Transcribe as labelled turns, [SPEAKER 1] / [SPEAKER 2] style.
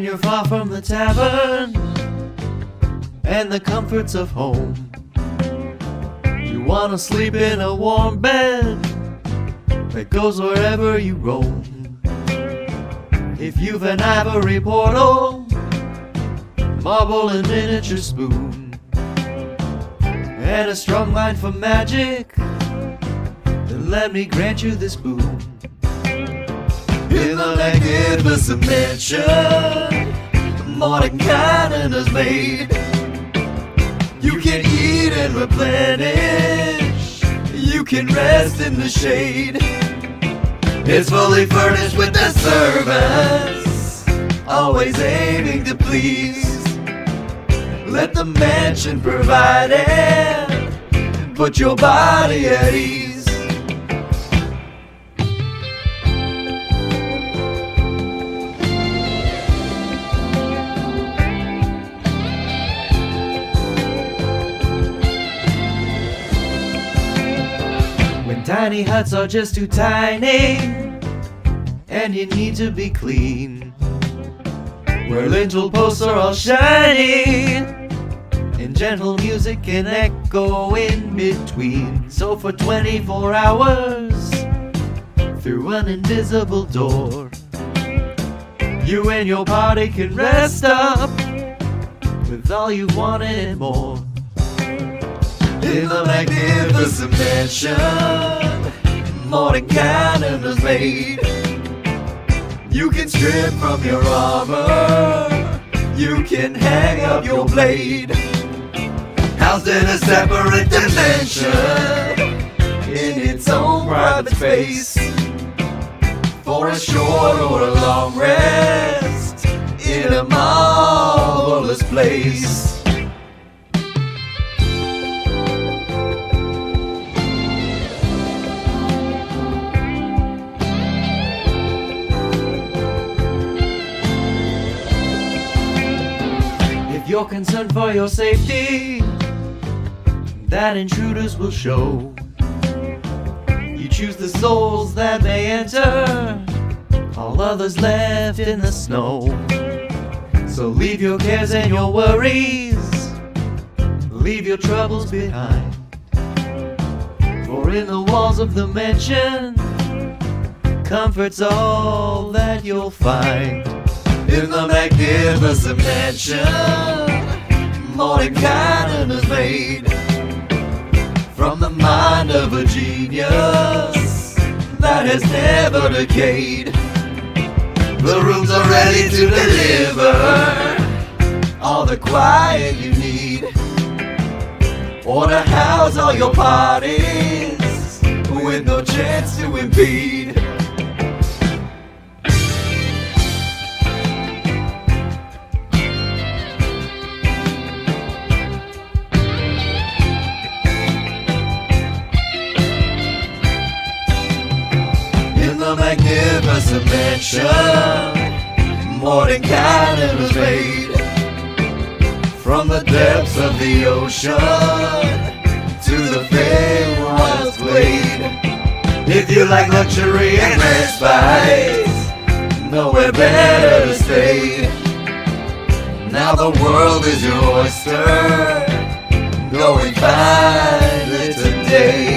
[SPEAKER 1] when you're far from the tavern and the comforts of home. You wanna sleep in a warm bed that goes wherever you roam. If you've an ivory portal, marble and miniature spoon, and a strong mind for magic, then let me grant you this boon. In the magnificent mansion Mordenkainen has made, you can eat and replenish, you can rest in the shade. It's fully furnished with the servants, always aiming to please. Let the mansion provide and put your body at ease. When tiny huts are just too tiny and you need to be clean, where lintel posts are all shiny and gentle music can echo in between. So for 24 hours, through an invisible door, you and your party can rest up with all you've wanted and more. In the magnificent mansion Mordenkainen has made, you can strip from your armor, you can hang up your blade. Housed in a separate dimension, in its own private space, for a short or a long rest, in a marvelous place. If you're concerned for your safety, that intruders will show. You choose the souls that may enter, all others left in the snow. So leave your cares and your worries, leave your troubles behind. For in the walls of the mansion, comfort's all that you'll find. In the magnificent mansion Mordenkainen has made, from the mind of a genius that has never decayed. The rooms are ready to deliver all the quiet you need, or to house all your parties with no chance to impede. The magnificent mansion Mordenkainen has made, from the depths of the ocean to the fair wild's glade. If you like luxury and respite, nowhere better to stay. Now the world is your oyster, go and find it today.